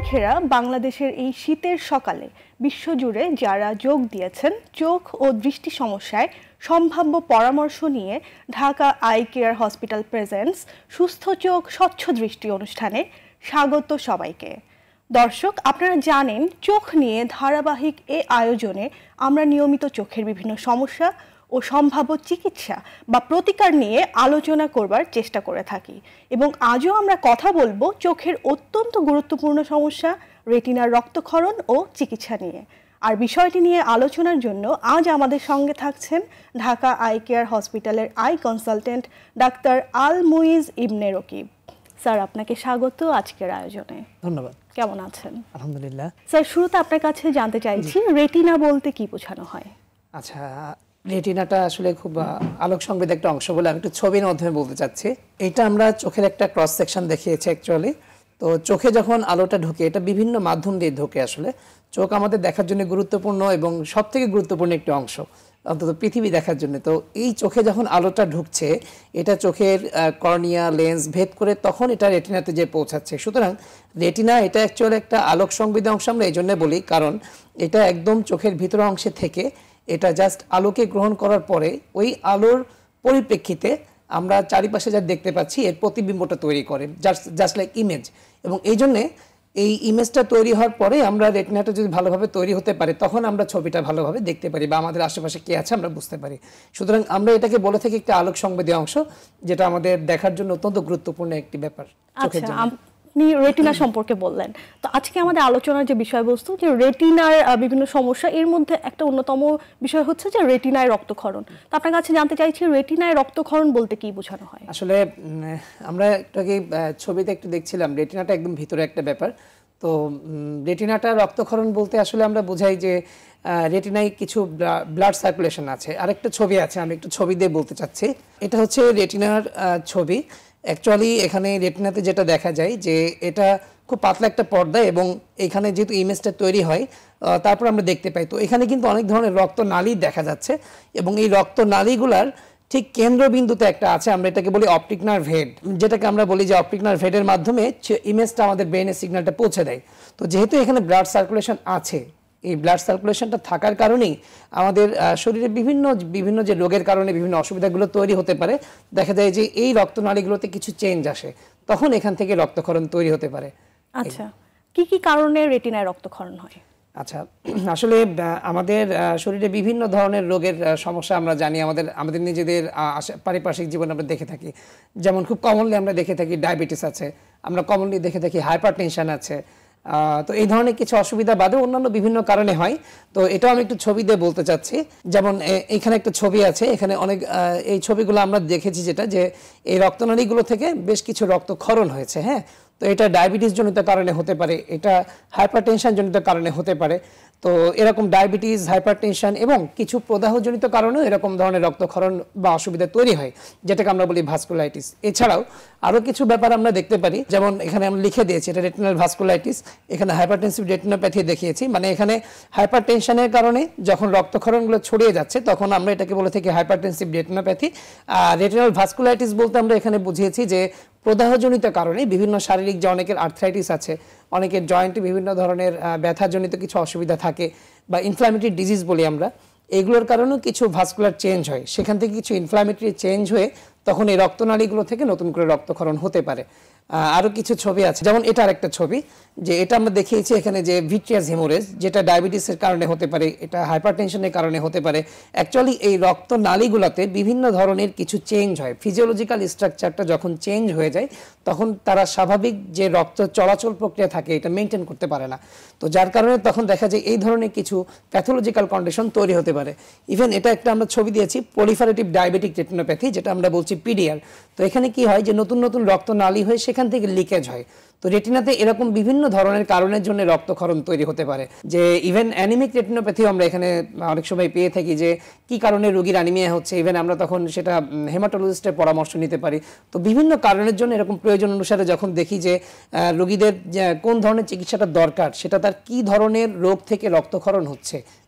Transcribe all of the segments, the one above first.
চোখেরা বাংলাদেশের এই শীতের সকালে বিশ্বজুড়ে যারা যোগ দিয়েছেন চোখ ও দৃষ্টি সমস্যায় সম্ভাব্য পরামর্শ নিয়ে Dhaka eye care hospital presents সুস্থ চোখ স্বচ্ছ দৃষ্টি অনুষ্ঠানে স্বাগত সবাইকে। দর্শক, আপনারা জানেন চোখ নিয়ে ধারাবাহিক এই আয়োজনে আমরা নিয়মিত চোখের বিভিন্ন সমস্যা ও সম্ভাব্য চিকিৎসা বা প্রতিকার নিয়ে আলোচনা করবার চেষ্টা করে থাকি এবং আজও আমরা কথা বলবো চোখের অত্যন্ত গুরুত্বপূর্ণ সমস্যা রেটিনার রক্তক্ষরণ ও চিকিৎসা নিয়ে। আর বিষয়টি নিয়ে আলোচনার জন্য আজ আমাদের সঙ্গে থাকছেন ঢাকা আই কেয়ার হসপিটালের eye consultant doctor Al Muiz Ibne Rakib. Sir, আপনাকে স্বাগত আজকের আয়োজনে। ধন্যবাদ। কেমন আছেন? আলহামদুলিল্লাহ। স্যার, শুরুতে আপনার কাছে জানতে চাইছি রেটিনা বলতে কি বোঝানো হয়? আচ্ছা, রেটিনাটা আসলে খুব আলোক সংবেদী একটা অংশ বলে আমি একটু ছবির মাধ্যমে বলতে চাচ্ছি। এটা আমরা চোখের একটা ক্রস সেকশন দেখিয়েছি অ্যাকচুয়ালি। তো চোখে যখন আলোটা ঢোকে এটা বিভিন্ন মাধ্যম দিয়ে ঢোকে। আসলে চোখ আমাদের দেখার জন্য গুরুত্বপূর্ণ এবং সবথেকে গুরুত্বপূর্ণ একটি অংশ অন্তত পৃথিবী দেখার জন্য। তো এই চোখে যখন আলোটা ঢুকছে এটা চোখের কর্নিয়া লেন্স ভেদ করে তখন এটা রেটিনাতে যে পৌঁছাচ্ছে। সুতরাং রেটিনা এটা অ্যাকচুয়ালি একটা আলোক সংবেদী অংশ আমরা এই জন্য বলি, কারণ এটা একদম চোখের ভিতর অংশে থেকে এটা জাস্ট আলোকে গ্রহণ করার পরে ওই আলোর পরিপ্রেক্ষিতে আমরা চারিপাশে যা দেখতে পাচ্ছি এর প্রতিবিম্বটা তৈরি করে, জাস্ট লাইক ইমেজ। এবং এই জন্যে এই ইমেজটা তৈরি হওয়ার পরে আমরা রেটিনাটা যদি ভালোভাবে তৈরি হতে পারে তখন আমরা ছবিটা ভালোভাবে দেখতে পারি বা আমাদের আশেপাশে কে আছে আমরা বুঝতে পারি। সুতরাং আমরা এটাকে বলে থাকি একটা আলোক সংবেদী অংশ, যেটা আমাদের দেখার জন্য অত্যন্ত গুরুত্বপূর্ণ একটি ব্যাপার চোখের জন্য। আপনি রেটিনা সম্পর্কে বললেন, তো আজকে আমাদের আলোচনার যে বিষয়বস্তু যে রেটিনার বিভিন্ন সমস্যা, এর মধ্যে একটা অন্যতম বিষয় হচ্ছে যে রেটিনায় রক্তক্ষরণ। তো আপনার কাছে জানতে চাইছি রেটিনায় রক্তক্ষরণ বলতে কি বোঝানো হয়? আসলে আমরা একটু আগে ছবিতে একটু দেখছিলাম রেটিনাটা একদম ভিতরে একটা ব্যাপার। তো রেটিনাটা রক্তক্ষরণ বলতে আসলে আমরা বোঝাই যে রেটিনায় কিছু ব্লাড সার্কুলেশন আছে। আরেকটা ছবি আছে, আমি একটু ছবি দিয়ে বলতে চাচ্ছি। এটা হচ্ছে রেটিনার ছবি। অ্যাকচুয়ালি এখানে রেটিনাতে যেটা দেখা যায় যে এটা খুব পাতলা একটা পর্দা এবং এখানে যেহেতু ইমেজটা তৈরি হয় তারপর আমরা দেখতে পাই। তো এখানে কিন্তু অনেক ধরনের রক্তনালী দেখা যাচ্ছে এবং এই রক্তনালীগুলার ঠিক কেন্দ্রবিন্দুতে একটা আছে, আমরা এটাকে বলি অপটিক নার্ভ হেড, যেটাকে আমরা বলি যে অপটিক নার্ভ হেডের মাধ্যমে ইমেজটা আমাদের ব্রেনের সিগন্যালটা পৌঁছে দেয়। তো যেহেতু এখানে ব্লাড সার্কুলেশন আছে, এই ব্লাড সার্কুলেশনটা থাকার কারণেই আমাদের শরীরে বিভিন্ন যে রোগের কারণে বিভিন্ন অসুবিধাগুলো তৈরি হতে পারে, দেখা যায় যে এই রক্তনালীগুলোতে কিছু চেঞ্জ আসে, তখন এখান থেকে রক্তক্ষরণ তৈরি হতে পারে। আচ্ছা, কি কি কারণে রেটিনায় রক্তক্ষরণ হয়? আচ্ছা, আসলে আমাদের শরীরে বিভিন্ন ধরনের রোগের সমস্যা আমরা জানি, আমাদের নিজেদের পারিপার্শ্বিক জীবনে আমরা দেখে থাকি। যেমন খুব কমনলি আমরা দেখে থাকি ডায়াবেটিস আছে, আমরা কমনলি দেখে থাকি হাইপার টেনশন আছে। তো এই ধরনের কিছু অসুবিধা বাদে অন্যান্য বিভিন্ন কারণে হয়। তো এটাও আমি একটু ছবি দিয়ে বলতে চাচ্ছি। যেমন এখানে একটা ছবি আছে, এখানে অনেক এই ছবিগুলো আমরা দেখেছি যেটা যে এই রক্তনালীগুলো থেকে বেশ কিছু রক্তক্ষরণ হয়েছে। হ্যাঁ, তো এটা ডায়াবেটিস জনিত কারণে হতে পারে, এটা হাইপারটেনশন জনিত কারণে হতে পারে। তো এরকম ডায়াবেটিস, হাইপারটেনশন এবং কিছু প্রদাহজনিত কারণেও এরকম ধরনের রক্তক্ষরণ বা অসুবিধা তৈরি হয়, যেটাকে আমরা বলি ভাস্কুলাইটিস। এছাড়াও আরও কিছু ব্যাপার আমরা দেখতে পারি, যেমন এখানে আমরা লিখে দিয়েছি এটা রেটিনাল ভাস্কুলাইটিস, এখানে হাইপারটেনসিভ রেটিনোপ্যাথি দেখিয়েছি। মানে এখানে হাইপারটেনশনের কারণে যখন রক্তক্ষরণগুলো ছড়িয়ে যাচ্ছে তখন আমরা এটাকে বলে থাকি হাইপারটেনসিভ রেটিনোপ্যাথি। আর রেটিনাল ভাস্কুলাইটিস বলতে আমরা এখানে বুঝিয়েছি যে প্রদাহজনিত কারণে বিভিন্ন শারীরিক, যে অনেকের আর্থ্রাইটিস আছে, অনেকের জয়েন্টে বিভিন্ন ধরনের ব্যথাজনিত কিছু অসুবিধা থাকে বা ইনফ্ল্যামেটরি ডিজিজ বলি আমরা, এগুলোর কারণেও কিছু ভাস্কুলার চেঞ্জ হয়, সেখান থেকে কিছু ইনফ্ল্যামেটরি চেঞ্জ হয়ে তখন এই রক্তনালীগুলো থেকে নতুন করে রক্তক্ষরণ হতে পারে। আরও কিছু ছবি আছে, যেমন এটা আরেকটা ছবি, যে এটা আমরা দেখিয়েছি এখানে যে ভিট্রিয়াস হেমোরেজ, যেটা ডায়াবেটিসের কারণে হতে পারে, এটা হাইপারটেনশনের কারণে হতে পারে। অ্যাকচুয়ালি এই রক্তনালীগুলোতে বিভিন্ন ধরনের কিছু চেঞ্জ হয়, ফিজিওলজিক্যাল স্ট্রাকচারটা যখন চেঞ্জ হয়ে যায় তখন তারা স্বাভাবিক যে রক্ত চলাচল প্রক্রিয়া থাকে এটা মেনটেন করতে পারে না। তো যার কারণে তখন দেখা যায় এই ধরনের কিছু প্যাথোলজিক্যাল কন্ডিশন তৈরি হতে পারে। ইভেন এটা একটা আমরা ছবি দিয়েছি পলিফারেটিভ ডায়াবেটিক রেটিনোপ্যাথি, যেটা আমরা বলছি পিডিআর। তো এখানে কি হয় যে নতুন নতুন রক্তনালী হয়ে সেখান থেকে লিকেজ হয়। তো রেটিনাতে এরকম বিভিন্ন ধরনের কারণের জন্য রক্তক্ষরণ তৈরি হতে পারে। যে ইভেন অ্যানিমিক রেটিনোপ্যাথি আমরা এখানে অনেক সময় পেয়ে থাকি, যে কি কারণে রোগীর অ্যানিমিয়া হচ্ছে, ইভেন আমরা তখন সেটা হেমাটোলজিস্টের পরামর্শ নিতে পারি। তো বিভিন্ন কারণের জন্য এরকম প্রয়োজন অনুসারে যখন দেখি যে রোগীদের কোন ধরনের চিকিৎসাটা দরকার, সেটা তার কি ধরনের রোগ থেকে রক্তক্ষরণ হচ্ছে,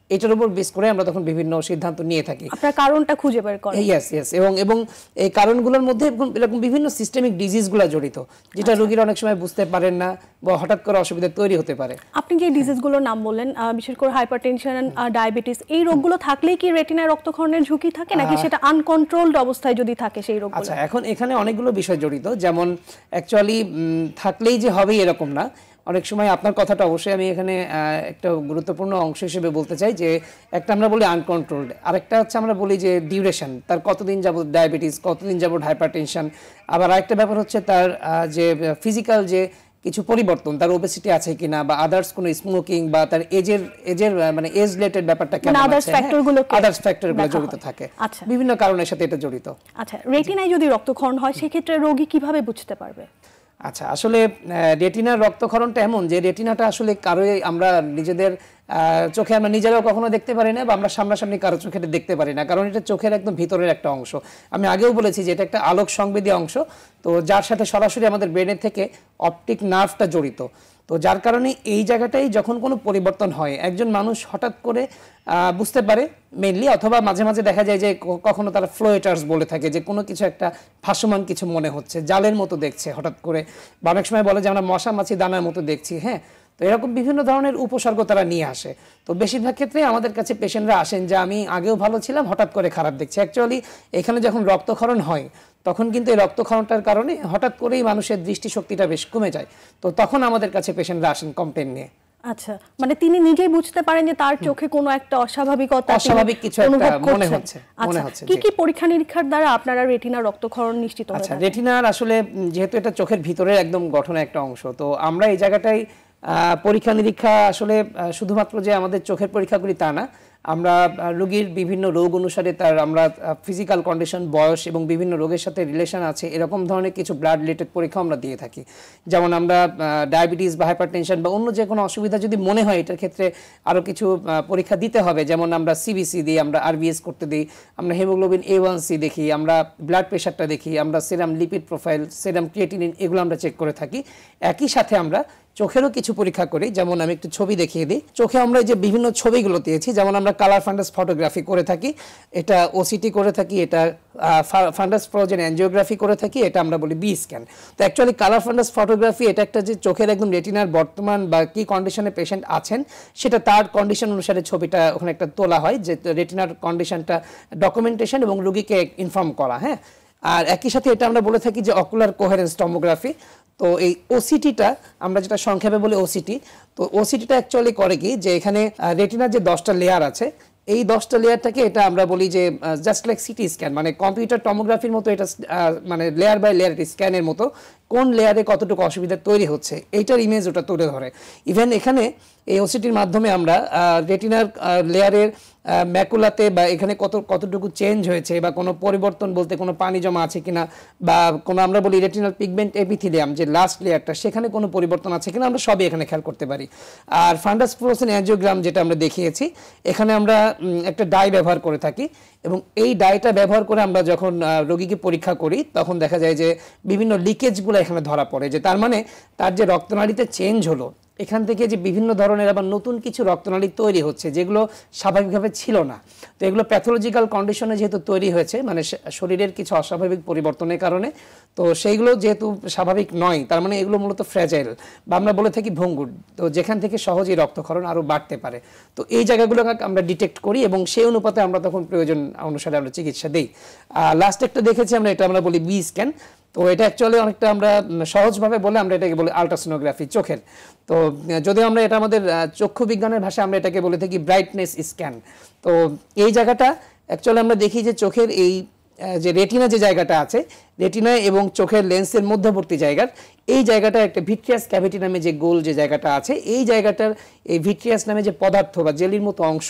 এটার উপর বেস করে আমরা তখন বিভিন্ন সিদ্ধান্ত নিয়ে থাকি। আপনার কারণটা খুঁজে বের করেন। ইয়েস ইয়েস, এবং এই কারণগুলোর মধ্যে এরকম বিভিন্ন সিস্টেমিক ডিজিজগুলো জড়িত, যেটা রোগীরা অনেক সময় বুঝতে পারেন না বা হঠাৎ করে অসুবিধা তৈরি হতে পারে। আপনি যে ডিজিজগুলোর নাম বললেন, বিশেষ করে হাইপারটেনশন, ডায়াবেটিস, এই রোগগুলো থাকলেই কি রেটিনায় রক্তক্ষরণের ঝুঁকি থাকে, নাকি সেটা আনকন্ট্রোলড অবস্থায় যদি থাকে সেই রোগগুলো? আচ্ছা, এখন এখানে অনেকগুলো বিষয় জড়িত, যেমন অ্যাকচুয়ালি থাকলেই যে হবে এরকম না। অনেক সময় আপনার কথাটা অবশ্যই আমি এখানে একটা গুরুত্বপূর্ণ অংশ হিসেবে বলতে চাই, যে একটা আমরা বলি আনকন্ট্রোলড, আরেকটা হচ্ছে আমরা বলি যে ডিউরেশন, তার কতদিন যাবত ডায়াবেটিস, কতদিন যাবত হাইপারটেনশন। আবার আরেকটা ব্যাপার হচ্ছে তার যে ফিজিক্যাল যে কিছু পরিবর্তন, তার ওবেসিটি আছে কিনা, বা আদার্স কোনো স্মোকিং, বা তার এজের মানে এজ রিলেটেড ব্যাপারটা কেমন আছে, আদার্স ফ্যাক্টরগুলো জড়িত থাকে। আচ্ছা, বিভিন্ন কারণের সাথে এটা জড়িত। আচ্ছা, রেটিনায় যদি রক্তক্ষরণ হয় সেক্ষেত্রে রোগী কিভাবে বুঝতে পারবে? আচ্ছা, আসলে রেটিনার রক্তক্ষরণটা এমন যে রেটিনাটা আসলে কারোই আমরা নিজেদের চোখে আমরা নিজেরাও কখনো দেখতে পারি না, বা আমরা সামনাসামনি কারো চোখে দেখতে পারি না, কারণ এটা চোখের একদম ভিতরের একটা অংশ। আমি আগেও বলেছি যে এটা একটা আলোক সংবেদী অংশ, তো যার সাথে সরাসরি আমাদের ব্রেনের থেকে অপটিক নার্ভটা জড়িত। তো যার কারণে এই জায়গাটাই যখন কোনো পরিবর্তন হয়, একজন মানুষ হঠাৎ করে বুঝতে পারে মেইনলি, অথবা মাঝে মাঝে দেখা যায় যে কখনো তারা ফ্লোয়েটার্স বলে থাকে, যে কোনো কিছু একটা ভাসমান কিছু মনে হচ্ছে, জালের মতো দেখছে হঠাৎ করে, বা অনেক সময় বলে যে আমরা মশা মাছি দানার মতো দেখছি। হ্যাঁ, তো এরকম বিভিন্ন ধরনের উপসর্গ তারা নিয়ে আসে। তো বেশিরভাগ ক্ষেত্রে আমাদের কাছে পেশেন্টরা আসেন যে আমি আগেও ভালো ছিলাম, হঠাৎ করে খারাপ দেখছি। অ্যাকচুয়ালি এখানে যখন রক্তক্ষরণ হয় তখন কিন্তু এই রক্তক্ষরণটার কারণে হঠাৎ করেই মানুষের দৃষ্টিশক্তিটা বেশ কমে যায়। তো তখন আমাদের কাছে পেশেন্টরা আসেন কমপ্লেন নিয়ে। আচ্ছা, মানে তিনি নিজেই বুঝতে পারেন যে তার চোখে কোনো একটা অস্বাভাবিকতা, অস্বাভাবিক কিছু একটা মনে হচ্ছে। কি কি পরীক্ষা নিরীক্ষার দ্বারা আপনারা রেটিনার রক্তক্ষরণ নিশ্চিত করেন? আচ্ছা, রেটিনার আসলে যেহেতু এটা চোখের ভিতরের একদম গঠনের একটা অংশ, তো আমরা এই জায়গাটাই পরীক্ষা নিরীক্ষা আসলে শুধুমাত্র যে আমাদের চোখের পরীক্ষাগুলি তা না, আমরা রোগীর বিভিন্ন রোগ অনুসারে তার আমরা ফিজিক্যাল কন্ডিশন, বয়স এবং বিভিন্ন রোগের সাথে রিলেশন আছে এরকম ধরনের কিছু ব্লাড রিলেটেড পরীক্ষা আমরা দিয়ে থাকি। যেমন আমরা ডায়াবেটিস বা হাইপারটেনশন বা অন্য যে কোনো অসুবিধা যদি মনে হয় এটার ক্ষেত্রে আরও কিছু পরীক্ষা দিতে হবে, যেমন আমরা সিবিসি দিই, আমরা আরবিএস করতে দিই, আমরা হিমোগ্লোবিন A1C দেখি, আমরা ব্লাড প্রেশারটা দেখি, আমরা serum lipid profile, serum creatinine, এগুলো আমরা চেক করে থাকি। একই সাথে আমরা চোখেরও কিছু পরীক্ষা করি, যেমন আমি একটু ছবি দেখিয়ে দিই। চোখে আমরা যে বিভিন্ন ছবিগুলো দিয়েছি, যেমন আমরা কালার ফান্ডাস ফটোগ্রাফি করে থাকি, এটা ওসিটি করে থাকি, এটা ফান্ডাস ফ্রোজেন অ্যাঞ্জিওগ্রাফি করে থাকি, এটা আমরা বলি বি স্ক্যান। তো অ্যাকচুয়ালি কালার ফান্ডাস ফটোগ্রাফি এটা একটা যে চোখের একদম রেটিনার বর্তমান বা কি কন্ডিশনে পেশেন্ট আছেন সেটা তার কন্ডিশন অনুসারে ছবিটা ওখানে একটা তোলা হয়, যে রেটিনার কন্ডিশনটা ডকুমেন্টেশন এবং রোগীকে ইনফর্ম করা। হ্যাঁ, আর একই সাথে এটা আমরা বলে থাকি যে অকুলার কোহেরেন্স টমোগ্রাফি। তো এই ওসিটিটা আমরা যেটা সংক্ষেপে বলি ওসিটি, তো ওসিটিটা অ্যাকচুয়ালি করে কি, যে এখানে রেটিনার যে 10টা লেয়ার আছে, এই 10টা লেয়ারটাকে এটা আমরা বলি যে জাস্ট লাইক সিটি স্ক্যান, মানে কম্পিউটার টমোগ্রাফির মতো, এটা মানে লেয়ার বাই লেয়ার স্ক্যানের মতো কোন লেয়ারে কতটুকু অসুবিধা তৈরি হচ্ছে এইটার ইমেজ ওটা তুলে ধরে। ইভেন এখানে এই ওসিটির মাধ্যমে আমরা রেটিনার লেয়ারের ম্যাকুলাতে বা এখানে কতটুকু চেঞ্জ হয়েছে, বা কোনো পরিবর্তন বলতে কোনো পানি জমা আছে কিনা, বা কোনো আমরা বলি রেটিনাল পিগমেন্ট এপিথেলিয়াম যে লাস্ট লেয়ারটা, সেখানে কোনো পরিবর্তন আছে কিনা, আমরা সবই এখানে খেয়াল করতে পারি। আর ফান্ডাস ফ্লোরোসেন্ট অ্যাঞ্জিওগ্রাম যেটা আমরা দেখিয়েছি, এখানে আমরা একটা ডাই ব্যবহার করে থাকি, এবং এই ডাইটা ব্যবহার করে আমরা যখন রোগীকে পরীক্ষা করি তখন দেখা যায় যে বিভিন্ন লিকেজগুলো এখানে ধরা পড়ে, যে তার মানে তার যে রক্তনালীতে চেঞ্জ হলো, এখান থেকে যে বিভিন্ন ধরনের আবার নতুন কিছু রক্তনালী তৈরি হচ্ছে যেগুলো স্বাভাবিকভাবে ছিল না। তো এগুলো প্যাথোলজিক্যাল কন্ডিশনে যেহেতু তৈরি হয়েছে, মানে শরীরের কিছু অস্বাভাবিক পরিবর্তনের কারণে, তো সেইগুলো যেহেতু স্বাভাবিক নয়, তার মানে এগুলো মূলত ফ্র্যাজাইল বা আমরা বলে থাকি ভঙ্গুর, তো যেখান থেকে সহজেই রক্তক্ষরণ আরও বাড়তে পারে। তো এই জায়গাগুলোকে আমরা ডিটেক্ট করি এবং সেই অনুপাতে আমরা তখন প্রয়োজন অনুসারে আমরা চিকিৎসা দিই। লাস্ট একটা দেখেছি আমরা, এটা আমরা বলি বি স্ক্যান। তো এটা অ্যাকচুয়ালি অনেকটা আমরা সহজভাবে বলে আমরা এটাকে বলি আল্ট্রাসোনোগ্রাফি চোখের। তো যদিও আমরা এটা আমাদের চক্ষু বিজ্ঞানের ভাষায় আমরা এটাকে বলে থাকি ব্রাইটনেস স্ক্যান। তো এই জায়গাটা অ্যাকচুয়ালি আমরা দেখি যে চোখের এই যে রেটিনা যে জায়গাটা আছে, রেটিনা এবং চোখের লেন্সের মধ্যবর্তী জায়গার এই জায়গাটা একটা ভিট্রিয়াস ক্যাভিটি নামে যে গোল যে জায়গাটা আছে, এই জায়গাটার এই ভিট্রিয়াস নামে যে পদার্থ বা জেলির মতো অংশ,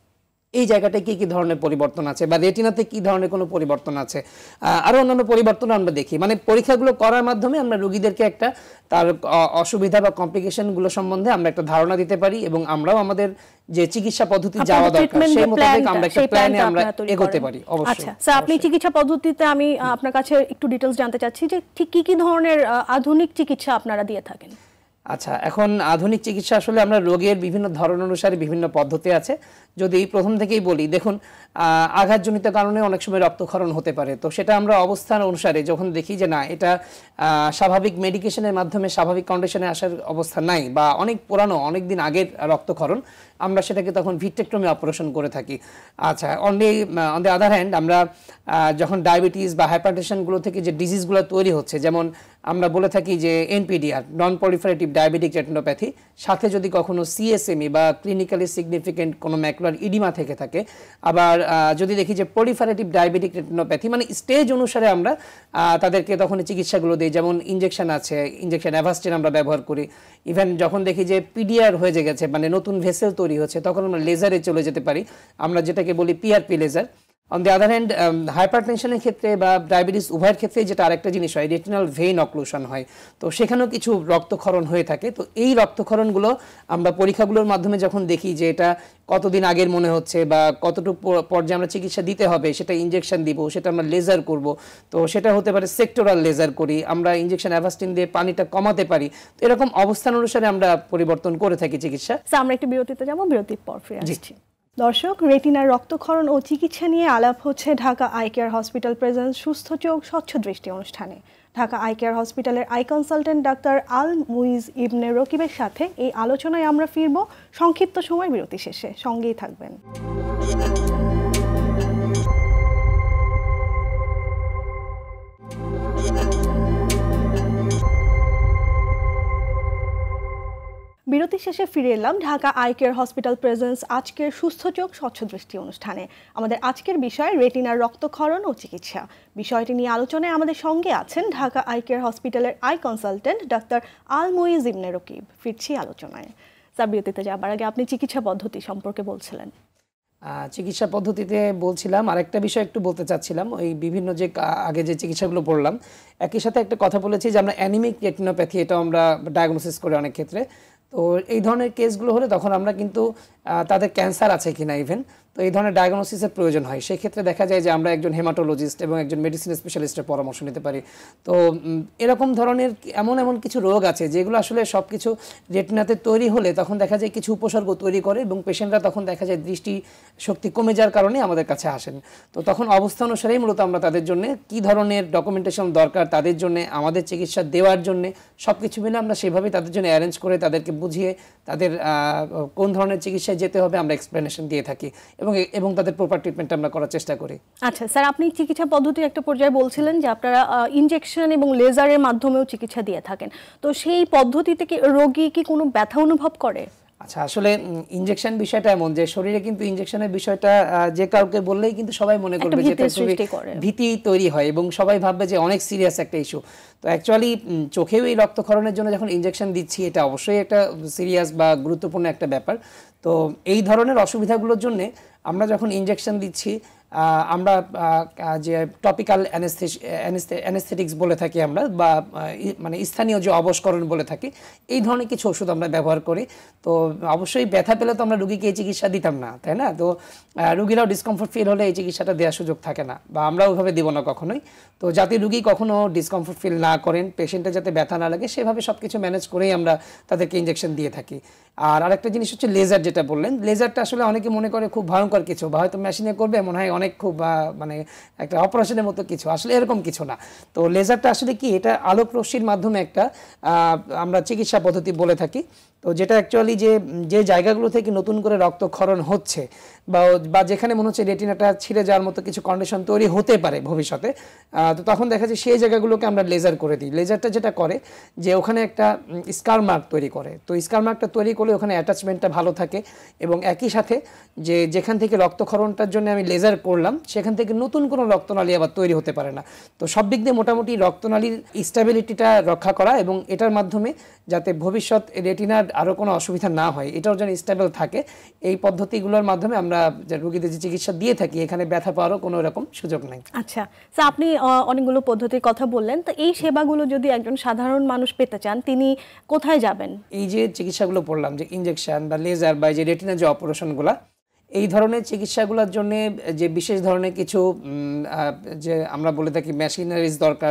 এই জায়গাটায় কি ধরনের পরিবর্তন আছে বা রেটিনাতে কি ধরনের কোনো পরিবর্তন আছে, আরও অন্যান্য পরিবর্তন আমরা দেখি। মানে পরীক্ষাগুলো করার মাধ্যমে আমরা রোগীদেরকে একটা তার অসুবিধা বা কমপ্লিকেশনগুলো সম্বন্ধে আমরা একটা ধারণা দিতে পারি, এবং আমরাও আমাদের যে চিকিৎসা পদ্ধতি যাওয়া দরকার সেই মোতাবেক আমরা একটা প্ল্যানে আমরা এগোতে পারি। অবশ্যই। আচ্ছা স্যার, আপনি চিকিৎসা পদ্ধতিতে আমি আপনার কাছে একটু ডিটেইলস জানতে চাচ্ছি যে ঠিক কি কি ধরনের আধুনিক চিকিৎসা আপনারা দিয়ে থাকেন? আচ্ছা, এখন আধুনিক চিকিৎসা আসলে আমরা রোগের বিভিন্ন ধরন অনুসারে বিভিন্ন পদ্ধতি আছে। যদি প্রথম থেকেই বলি, দেখুন আঘাতজনিত কারণে অনেক সময় রক্তক্ষরণ হতে পারে, তো সেটা আমরা অবস্থান অনুসারে যখন দেখি যে না এটা স্বাভাবিক মেডিকেশনের মাধ্যমে স্বাভাবিক কন্ডিশনে আসার অবস্থা নাই বা অনেক পুরানো অনেক দিন আগের রক্তক্ষরণ, আমরা সেটাকে তখন ভিট্রেক্টমি অপারেশন করে থাকি। আচ্ছা, অন দ্য আদার হ্যান্ড আমরা যখন ডায়াবেটিস বা হাইপারটেনশনগুলো থেকে যে ডিজিজগুলো তৈরি হচ্ছে, যেমন আমরা বলে থাকি যে NPDR, non proliferative diabetic retinopathy, সাথে যদি কখনো সিএসএমই বা ক্লিনিক্যালি সিগনিফিকেন্ট কোনো ম্যাকুলার ইডিমা থেকে থাকে, আবার যদি দেখি যে পলিফারেটিভ ডায়াবেটিক রেটিনোপ্যাথি, মানে স্টেজ অনুসারে আমরা তাদেরকে তখন চিকিৎসাগুলো দিই। যেমন ইনজেকশন আছে, ইনজেকশন অ্যাভাস্টিন আমরা ব্যবহার করি। ইভেন যখন দেখি যে পিডিআর হয়ে গেছে, মানে নতুন ভেসেল তৈরি হচ্ছে, তখন আমরা লেজারে চলে যেতে পারি, আমরা যেটাকে বলি PRP laser. On the other hand হাইপারটেনশনের ক্ষেত্রে বা ডায়াবেটিস উভয়ের ক্ষেত্রে যেটা আরেকটা জিনিস হয়, রেটিনাল ভেইন অক্লুশন হয়, তো সেখানেও কিছু রক্তক্ষরণ হয়ে থাকে। তো এই রক্তক্ষরণগুলো আমরা পরীক্ষাগুলোর মাধ্যমে যখন দেখি যে এটা কতদিন আগের মনে হচ্ছে বা কতটুকু পর্যায়ে আমরা চিকিৎসা দিতে হবে, সেটা ইনজেকশন দিব, সেটা আমরা লেজার করব, তো সেটা হতে পারে সেক্টরাল লেজার করি, আমরা ইনজেকশন অ্যাভাস্টিন দিয়ে পানিটা কমাতে পারি। তো এরকম অবস্থান অনুসারে আমরা পরিবর্তন করে থাকি চিকিৎসা। আমরা একটু বিরতিতে যাব, বিরতির পর ফিরে আসছি। দর্শক, রেটিনার রক্তক্ষরণ ও চিকিৎসা নিয়ে আলাপ হচ্ছে Dhaka eye care hospital presence সুস্থ চোখ স্বচ্ছ দৃষ্টি অনুষ্ঠানে। ঢাকা আই কেয়ার হসপিটালের eye consultant doctor Al Muiz Ibne রকিবের সাথে এই আলোচনায় আমরা ফিরব সংক্ষিপ্ত সময় বিরতি শেষে। সঙ্গেই থাকবেন। বিরতি শেষে ফিরে এলাম Dhaka eye care hospital presence আজকের সুস্থ চোখ স্বচ্ছ দৃষ্টি অনুষ্ঠানে। আমাদের আজকের বিষয় রেটিনার রক্তক্ষরণ ও চিকিৎসা। বিষয়টি নিয়ে আলোচনায় আমাদের সঙ্গে আছেন ঢাকা আই কেয়ার হসপিটালের eye consultant doctor Al Muiz Ibne Rakib. ফিরছি আলোচনায়। স্যার, বিরতিতে যাবার আগে আপনি চিকিৎসা পদ্ধতি সম্পর্কে বলছিলেন। চিকিৎসা পদ্ধতিতে বলছিলাম, আরেকটা বিষয় একটু বলতে চাচ্ছিলাম। ওই বিভিন্ন যে আগে যে চিকিৎসাগুলো পড়লাম, একই সাথে একটা কথা বলেছি যে আমরা অ্যানিমিক রেটিনোপ্যাথি, এটা আমরা ডায়াগনোসিস করি অনেক ক্ষেত্রে। তো এই ধরনের কেসগুলো হলে তখন আমরা কিন্তু তাদের ক্যান্সার আছে কিনা ইভেন, তো এই ধরনের ডায়াগনোসিসের প্রয়োজন হয়। সেক্ষেত্রে দেখা যায় যে আমরা একজন হেমাটোলজিস্ট এবং একজন মেডিসিন স্পেশালিস্টের পরামর্শ নিতে পারি। তো এরকম ধরনের এমন কিছু রোগ আছে যেগুলো আসলে সব কিছু রেটিনাতে তৈরি হলে তখন দেখা যায় কিছু উপসর্গ তৈরি করে এবং পেশেন্টরা তখন দেখা যায় দৃষ্টি শক্তি কমে যাওয়ার কারণে আমাদের কাছে আসেন। তো তখন অবস্থা অনুসারেই মূলত আমরা তাদের জন্য কী ধরনের ডকুমেন্টেশন দরকার, তাদের জন্য আমাদের চিকিৎসা দেওয়ার জন্য সব কিছু মিলে আমরা সেভাবেই তাদের জন্য অ্যারেঞ্জ করে তাদেরকে বুঝিয়ে তাদের কোন ধরনের চিকিৎসায় যেতে হবে আমরা এক্সপ্লেনেশন দিয়ে থাকি এবং তাদের প্রপার ট্রিটমেন্ট আমরা করার চেষ্টা করি। আচ্ছা স্যার, আপনি চিকিৎসা পদ্ধতির একটা পর্যায়ে বলছিলেন যে আপনারা ইনজেকশন এবং লেজারের মাধ্যমেও চিকিৎসা দিয়ে থাকেন, তো সেই পদ্ধতিতে কি রোগী কি কোনো ব্যথা অনুভব করে? আচ্ছা, আসলে ইনজেকশন বিষয়টা এমন যে শরীরে কিন্তু ইনজেকশনের বিষয়টা যে কাউকে বললেই কিন্তু সবাই মনে করবে যে ভীতি তৈরি হয় এবং সবাই ভাববে যে অনেক সিরিয়াস একটা ইস্যু। তো অ্যাকচুয়ালি চোখেও এই রক্তক্ষরণের জন্য যখন ইনজেকশন দিচ্ছি, এটা অবশ্যই একটা সিরিয়াস বা গুরুত্বপূর্ণ একটা ব্যাপার। তো এই ধরনের অসুবিধাগুলোর জন্য আমরা যখন ইনজেকশন দিচ্ছি, আমরা যে টপিক্যাল অ্যানেস্থেটিক্স বলে থাকি আমরা, বা মানে স্থানীয় যে অবস্করণ বলে থাকি, এই ধরনের কিছু ওষুধ আমরা ব্যবহার করি। তো অবশ্যই ব্যথা পেলে তো আমরা রুগীকে এই চিকিৎসা দিতাম না, তাই না? তো রুগীরাও ডিসকমফোর্ট ফিল হলে এই চিকিৎসাটা দেওয়ার সুযোগ থাকে না, বা আমরাও ওইভাবে দিব না কখনোই। তো যাতে রুগী কখনো ডিসকমফোর্ট ফিল না করেন, পেশেন্টের যাতে ব্যথা না লাগে, সেভাবে সব কিছু ম্যানেজ করেই আমরা তাদেরকে ইনজেকশন দিয়ে থাকি। আর আরেকটা জিনিস হচ্ছে লেজার, যেটা বললেন, লেজারটা আসলে অনেকে মনে করে খুব ভয়ঙ্কর কিছু, বা হয়তো মেশিনে করবে মনে হয় অনেক খুব মানে একটা অপারেশনের মতো কিছু, আসলে এরকম কিছু না। তো লেজারটা আসলে কি, এটা আলোক রশ্মির মাধ্যমে একটা আমরা চিকিৎসা পদ্ধতি বলে থাকি। তো যেটা অ্যাকচুয়ালি যে জায়গাগুলো থেকে নতুন করে রক্তক্ষরণ হচ্ছে বা যেখানে মনে হচ্ছে রেটিনাটা ছিঁড়ে যাওয়ার মতো কিছু কন্ডিশন তৈরি হতে পারে ভবিষ্যতে, তো তখন দেখা যায় সেই জায়গাগুলোকে আমরা লেজার করে দিই। লেজারটা যেটা করে যে ওখানে একটা স্কার মার্ক তৈরি করে। তো স্কার মার্কটা তৈরি করলে ওখানে অ্যাটাচমেন্টটা ভালো থাকে এবং একই সাথে যেখান থেকে রক্তক্ষরণটার জন্য আমি লেজার করলাম, সেখান থেকে নতুন কোনো রক্তনালী আবার তৈরি হতে পারে না। তো সব দিক দিয়ে মোটামুটি রক্তনালীর স্টেবিলিটিটা রক্ষা করা এবং এটার মাধ্যমে যাতে ভবিষ্যৎ রেটিনার আরও কোনো অসুবিধা না হয়, এটাও যেন স্টেবল থাকে, এই পদ্ধতিগুলোর মাধ্যমে আমরা যে রোগীদের যে চিকিৎসা দিয়ে থাকি, এখানে ব্যথা পাওয়ারও কোনো রকম সুযোগ নেই। আচ্ছা স্যার, আপনি অনেকগুলো পদ্ধতির কথা বললেন, তো এই সেবাগুলো যদি একজন সাধারণ মানুষ পেতে চান, তিনি কোথায় যাবেন? এই যে চিকিৎসাগুলো বললাম, যে ইনজেকশন বা লেজার বা যে রেটিনা যে অপারেশনগুলো, এই ধরনের চিকিৎসাগুলোর জন্য যে বিশেষ ধরনের কিছু যে আমরা বলে থাকি মেশিনারিজ দরকার,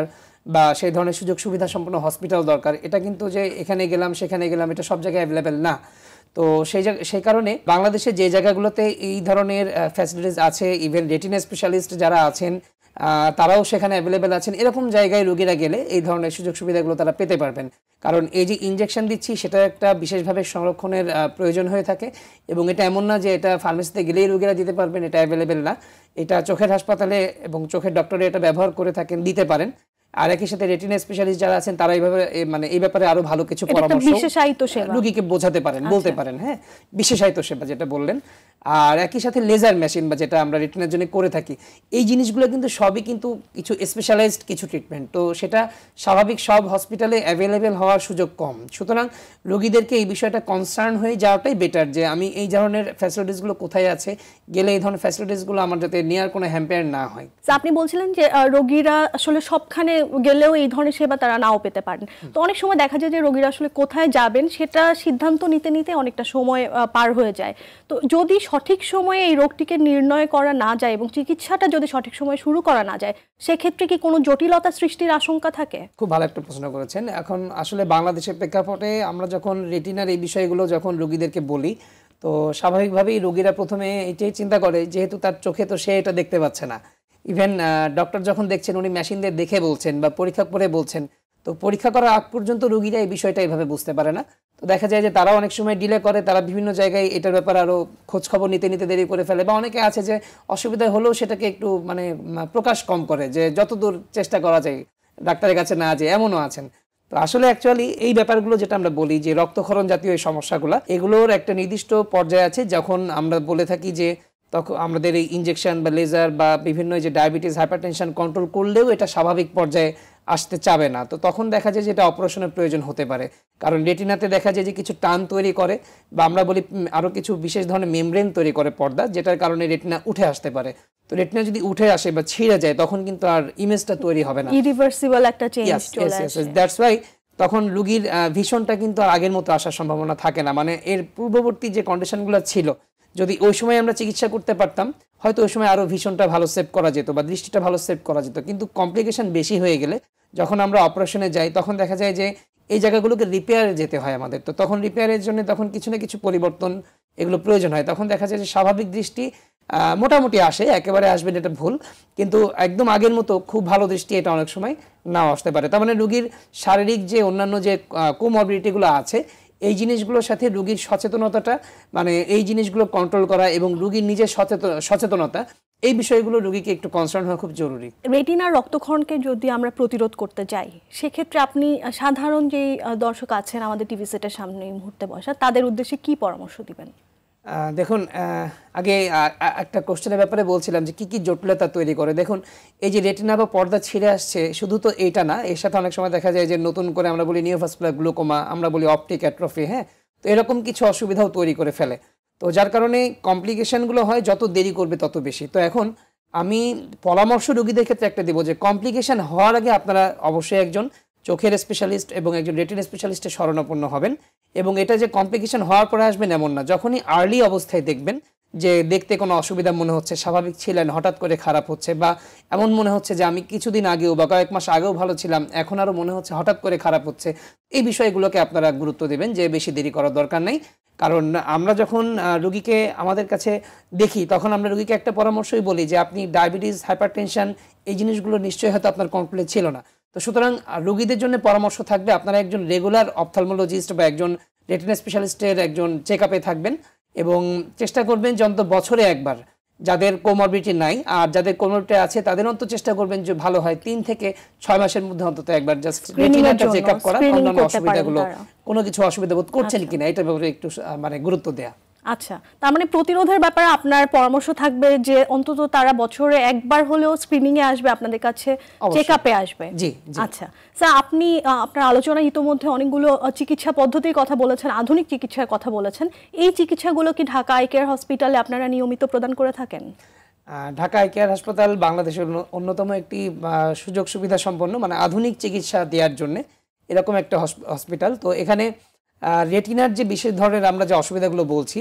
বা সেই ধরনের সুযোগ সুবিধা সম্পন্ন হসপিটাল দরকার, এটা কিন্তু যে এখানে গেলাম সেখানে গেলাম এটা সব জায়গায় অ্যাভেলেবেল না। তো সেই কারণে বাংলাদেশে যে জায়গাগুলোতে এই ধরনের ফ্যাসিলিটিস আছে, ইভেন রেটিনা স্পেশালিস্ট যারা আছেন তারাও সেখানে অ্যাভেলেবেল আছেন, এরকম জায়গায় রোগীরা গেলে এই ধরনের সুযোগ সুবিধাগুলো তারা পেতে পারবেন। কারণ এই যে ইনজেকশন দিচ্ছি সেটা একটা বিশেষভাবে সংরক্ষণের প্রয়োজন হয়ে থাকে, এবং এটা এমন না যে এটা ফার্মেসিতে গেলেই রোগীরা দিতে পারবেন, এটা অ্যাভেলেবেল না। এটা চোখের হাসপাতালে এবং চোখের ডক্টরে এটা ব্যবহার করে থাকেন, দিতে পারেন। আর একই সাথে রেটিনা স্পেশালিস্ট যারা আছেন তারা এইভাবে মানে এই ব্যাপারে আরো ভালো কিছু পরামর্শ রোগীকে বোঝাতে পারেন, বলতে পারেন। হ্যাঁ, বিশেষায়িত সেবা যেটা বললেন। আর একই সাথে লেজার মেশিন বা যেটা আমরা রেটিনার জন্য করে থাকি, এই জিনিসগুলো কিন্তু সবই কিন্তু কিছু স্পেশালাইজড কিছু ট্রিটমেন্ট, তো সেটা স্বাভাবিক সব হসপিটালে অ্যাভেলেবেল হওয়ার সুযোগ কম। সুতরাং রোগীদেরকে এই বিষয়টা কনসার্ন হয়ে যাওয়াটাই বেটার, যে আমি এই ধরনের ফ্যাসিলিটিসগুলো কোথায় আছে, গেলে এই ধরনের ফ্যাসিলিটিসগুলো আমার যাতে নেওয়ার কোনো হ্যাম্পায়ার না হয়। আপনি বলছিলেন যে রোগীরা আসলে সবখানে গেলেও এই ধরনের সেবা তারা নাও পেতে পারেন, তো অনেক সময় দেখা যায় যে রোগীরা আসলে কোথায় যাবেন সেটা সিদ্ধান্ত নিতে নিতে অনেকটা সময় পার হয়ে যায়। তো যদি সঠিক সময়ে এই রোগটিকে নির্ণয় করা না যায় এবং চিকিৎসাটা যদি সঠিক সময়ে শুরু করা না যায়, সেক্ষেত্রে কি কোনো জটিলতা সৃষ্টির আশঙ্কা থাকে? খুব ভালো একটা প্রশ্ন করেছেন। এখন আসলে বাংলাদেশের প্রেক্ষাপটে আমরা যখন রেটিনার এই বিষয়গুলো যখন রোগীদেরকে বলি, তো স্বাভাবিকভাবেই রোগীরা প্রথমে এটাই চিন্তা করে, যেহেতু তার চোখে তো সে এটা দেখতে পাচ্ছে না। ইভেন ডক্টর যখন দেখছেন উনি মেশিন দিয়ে দেখে বলছেন বা পরীক্ষা করে বলছেন, তো পরীক্ষা করার আগ পর্যন্ত রোগীরা এই বিষয়টা এইভাবে বুঝতে পারে না। তো দেখা যায় যে তারা অনেক সময় ডিলে করে, তারা বিভিন্ন জায়গায় এটার ব্যাপারে আরও খোঁজ খবর নিতে নিতে দেরি করে ফেলে, বা অনেকে আছে যে অসুবিধা হলেও সেটাকে একটু মানে প্রকাশ কম করে, যে যতদূর চেষ্টা করা যায় ডাক্তারের কাছে না যায়, এমনও আছেন। তো আসলে অ্যাকচুয়ালি এই ব্যাপারগুলো যেটা আমরা বলি যে রক্তক্ষরণ জাতীয় এই সমস্যাগুলো, এগুলোর একটা নির্দিষ্ট পর্যায়ে আছে যখন আমরা বলে থাকি যে তখন আমাদের এই ইনজেকশন বা লেজার বা বিভিন্ন যে ডায়াবেটিস হাইপারটেনশন কন্ট্রোল করলেও এটা স্বাভাবিক পর্যায়ে আসতে চাবে না, তো তখন দেখা যায় যে এটা অপারেশনের প্রয়োজন হতে পারে। কারণ রেটিনাতে দেখা যায় যে কিছু টান তৈরি করে, বা আমরা বলি আরও কিছু বিশেষ ধরনের মেমব্রেন তৈরি করে পর্দা, যেটার কারণে রেটিনা উঠে আসতে পারে। তো রেটিনা যদি উঠে আসে বা ছিঁড়ে যায় তখন কিন্তু আর ইমেজটা তৈরি হবে না, ইরিভার্সিবল একটা চেঞ্জ চলে আসে। দ্যাটস ওয়াই তখন রোগীর ভিশনটা কিন্তু আর আগের মতো আসার সম্ভাবনা থাকে না। মানে এর পূর্ববর্তী যে কন্ডিশনগুলো ছিল, যদি ওই সময় আমরা চিকিৎসা করতে পারতাম, হয়তো ওই সময় আরও ভিশনটা ভালো সেভ করা যেত বা দৃষ্টিটা ভালো সেভ করা যেত। কিন্তু কমপ্লিকেশন বেশি হয়ে গেলে যখন আমরা অপারেশনে যাই, তখন দেখা যায় যে এই জায়গাগুলোকে রিপেয়ারে যেতে হয় আমাদের। তো তখন রিপেয়ারের জন্য তখন কিছু না কিছু পরিবর্তন এগুলো প্রয়োজন হয়। তখন দেখা যায় যে স্বাভাবিক দৃষ্টি মোটামুটি আসে, একেবারে আসবে এটা ভুল, কিন্তু একদম আগের মতো খুব ভালো দৃষ্টি এটা অনেক সময় নাও আসতে পারে। তার মানে রোগীর শারীরিক যে অন্যান্য যে কোমরবিডিটিগুলো আছে, এই জিনিসগুলোর সাথে রোগীর সচেতনতাটা, মানে এই জিনিসগুলো কন্ট্রোল করা এবং রোগীর নিজের সচেতনতা, এই বিষয়গুলো রোগীকে একটু কনসার্ন হওয়া খুব জরুরি। রেটিনার রক্তক্ষরণকে যদি আমরা প্রতিরোধ করতে চাই, সেক্ষেত্রে আপনি সাধারণ যেই দর্শক আছেন আমাদের টিভি সেটের সামনে এই মুহূর্তে বসা, তাদের উদ্দেশ্যে কি পরামর্শ দিবেন? দেখুন, আগে একটা কোশ্চেনের ব্যাপারে বলছিলাম যে কি কি জটিলতা তৈরি করে। দেখুন, এই যে রেটিনা বা পর্দা ছিঁড়ে আসছে, শুধু তো এইটা না, এর সাথে অনেক সময় দেখা যায় যে নতুন করে আমরা বলি নিওভাস্কুলার গ্লুকোমা, আমরা বলি অপটিক অ্যাট্রফি। হ্যাঁ, তো এরকম কিছু অসুবিধাও তৈরি করে ফেলে। তো যার কারণে কমপ্লিকেশনগুলো হয়, যত দেরি করবে তত বেশি। তো এখন আমি পরামর্শ রোগীদের ক্ষেত্রে একটা দেবো যে কমপ্লিকেশন হওয়ার আগে আপনারা অবশ্যই একজন চোখের স্পেশালিস্ট এবং একজন রেটিনা স্পেশালিস্টের শরণাপন্ন হবেন। এবং এটা যে কমপ্লিকেশন হওয়ার পরে আসবেন এমন না, যখনই আর্লি অবস্থায় দেখবেন যে দেখতে কোনো অসুবিধা মনে হচ্ছে, স্বাভাবিক ছিলেন হঠাৎ করে খারাপ হচ্ছে, বা এমন মনে হচ্ছে যে আমি কিছুদিন আগেও বা কয়েক মাস আগেও ভালো ছিলাম, এখন আরও মনে হচ্ছে হঠাৎ করে খারাপ হচ্ছে, এই বিষয়গুলোকে আপনারা গুরুত্ব দেবেন, যে বেশি দেরি করার দরকার নেই। কারণ আমরা যখন রোগীকে আমাদের কাছে দেখি, তখন আমরা রোগীকে একটা পরামর্শই বলি যে আপনি ডায়াবেটিস হাইপারটেনশন এই জিনিসগুলো নিশ্চয়ই হয়তো আপনার কন্ট্রোলে ছিল না। তো সুতরাং রোগীদের জন্য পরামর্শ থাকবে আপনারা একজন রেগুলার অপথলমোলজিস্ট বা একজন রেটিনা স্পেশালিস্টের একজন চেক আপে থাকবেন, এবং চেষ্টা করবেন যে অন্তত বছরে একবার, যাদের কোমরবিডিটি নাই আর যাদের কোমরবিডিটি আছে তাদের অন্তত চেষ্টা করবেন যে ভালো হয় 3 থেকে 6 মাসের মধ্যে অন্তত একবার জাস্ট রেটিনাটা চেক আপ করা, অন্যান্য অসুবিধাগুলো কোনো কিছু অসুবিধা বোধ করছেন কিনা এটার ব্যাপারে একটু মানে গুরুত্ব দেয়া। আচ্ছা, তার মানে প্রতিরোধের ব্যাপারে আপনার পরামর্শ থাকবে যে অন্তত তারা বছরে একবার হলেও স্ক্রিনিং এ আসবে, আপনাদের কাছে চেক আপে আসবে। জি। আচ্ছা স্যার, আপনি আপনার আলোচনায় ইতোমধ্যে অনেকগুলো চিকিৎসা পদ্ধতির কথা বলেছেন, আধুনিক চিকিৎসার কথা বলেছেন। এই চিকিৎসাগুলো কি ঢাকা আই কেয়ার হসপিটালে আপনারা নিয়মিত প্রদান করে থাকেন? ঢাকা আই কেয়ার হাসপাতাল বাংলাদেশের অন্যতম একটি সুযোগ সুবিধা সম্পন্ন, মানে আধুনিক চিকিৎসা দেওয়ার জন্য এরকম একটা হসপিটাল। তো এখানে রেটিনার যে বিশেষ ধরনের আমরা যে অসুবিধাগুলো বলছি,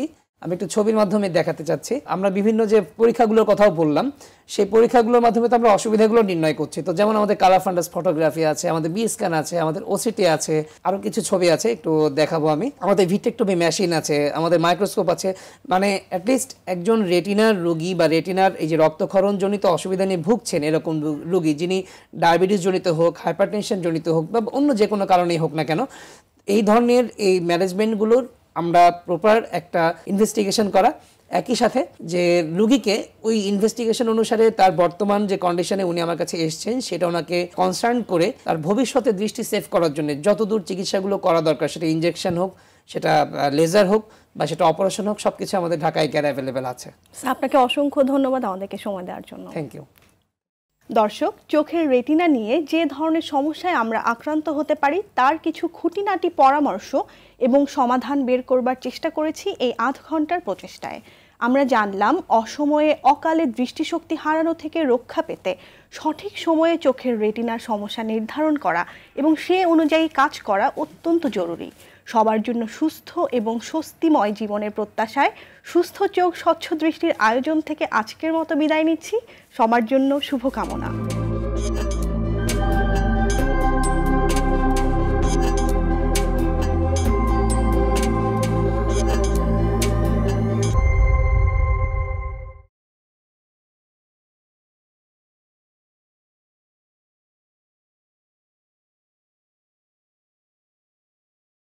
আমি একটু ছবির মাধ্যমে দেখাতে চাচ্ছি। আমরা বিভিন্ন যে পরীক্ষাগুলোর কথাও বললাম, সেই পরীক্ষাগুলোর মাধ্যমে তো আমরা অসুবিধাগুলো নির্ণয় করছি। তো যেমন আমাদের কালার ফান্ডাস ফটোগ্রাফি আছে, আমাদের বি স্ক্যান আছে, আমাদের ওসিটি আছে, আরো কিছু ছবি আছে একটু দেখাবো আমি। আমাদের ভিট্রেক্টমি মেশিন আছে, আমাদের মাইক্রোস্কোপ আছে। মানে অ্যাটলিস্ট একজন রেটিনার রোগী বা রেটিনার এই যে রক্তক্ষরণ জনিত অসুবিধা নিয়ে ভুগছেন এরকম রোগী, যিনি ডায়াবেটিস জনিত হোক, হাইপারটেনশন জনিত হোক বা অন্য যে কোনো কারণেই হোক না কেন, এই ধরনের এই ম্যানেজমেন্টগুলোর আমরা প্রপার একটা ইনভেস্টিগেশন করা, একই সাথে যে রুগীকে ওই ইনভেস্টিগেশন অনুসারে তার বর্তমান যে কন্ডিশনে উনি আমার কাছে এসেছেন সেটা ওনাকে কনসার্ন করে তার ভবিষ্যতে দৃষ্টি সেভ করার জন্য যতদূর চিকিৎসাগুলো করা দরকার, সেটা ইনজেকশন হোক, সেটা লেজার হোক বা সেটা অপারেশন হোক, সবকিছু আমাদের ঢাকা আই কেয়ারে অ্যাভেলেবেল আছে। আপনাকে অসংখ্য ধন্যবাদ আমাদেরকে সময় দেওয়ার জন্য। Thank you. দর্শক, চোখের রেটিনা নিয়ে যে ধরনের সমস্যায় আমরা আক্রান্ত হতে পারি তার কিছু খুঁটিনাটি পরামর্শ এবং সমাধান বের করবার চেষ্টা করেছি এই আধ ঘন্টার প্রচেষ্টায়। আমরা জানলাম অসময়ে অকালে দৃষ্টিশক্তি হারানো থেকে রক্ষা পেতে সঠিক সময়ে চোখের রেটিনার সমস্যা নির্ধারণ করা এবং সে অনুযায়ী কাজ করা অত্যন্ত জরুরি। সবার জন্য সুস্থ এবং স্বস্তিময় জীবনের প্রত্যাশায় সুস্থ চোখ স্বচ্ছ দৃষ্টির আয়োজন থেকে আজকের মতো বিদায় নিচ্ছি। সবার জন্য শুভকামনা।